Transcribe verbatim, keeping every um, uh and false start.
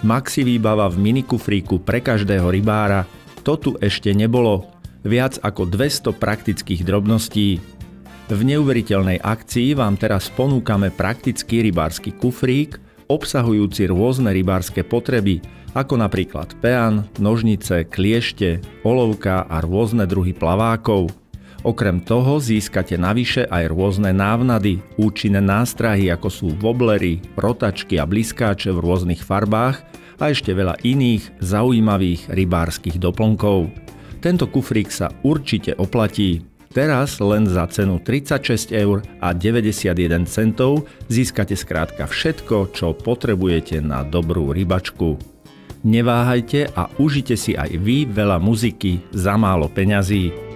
Maxi výbava v minikufríku pre každého rybára. To tu ešte nebolo. Viac ako dvesto praktických drobností. V neuveriteľnej akcii vám teraz ponúkame praktický rybársky kufrík, obsahujúci rôzne rybárske potreby, ako napríklad peán, nožnice, kliešte, olovka a rôzne druhy plavákov. Okrem toho získate navyše aj rôzne návnady, účinné nástrahy ako sú woblery, rotačky a bliskáče v rôznych farbách a ešte veľa iných zaujímavých rybárskych doplnkov. Tento kufrík sa určite oplatí. Teraz len za cenu tridsaťšesť eur a deväťdesiatjeden centov získate skrátka všetko, čo potrebujete na dobrú rybačku. Neváhajte a užite si aj vy veľa muziky za málo peňazí.